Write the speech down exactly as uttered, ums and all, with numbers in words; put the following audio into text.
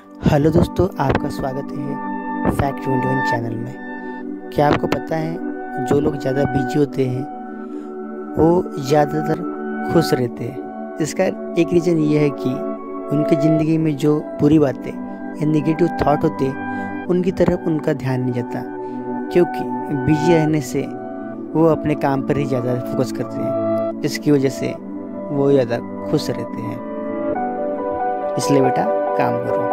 Hello दोस्तों, आपका स्वागत है फैक्ट ट्वेंटी वन चैनल में। क्या आपको पता है जो लोग ज़्यादा बिजी होते हैं वो ज़्यादातर खुश रहते हैं। इसका एक रीज़न ये है कि उनकी ज़िंदगी में जो बुरी बातें या नेगेटिव थॉट होते हैं उनकी तरफ उनका ध्यान नहीं जाता, क्योंकि बिजी रहने से वो अपने काम पर ही ज़्यादा फोकस करते हैं। इसकी वजह से वो ज़्यादा खुश रहते हैं। इसलिए बेटा काम करो।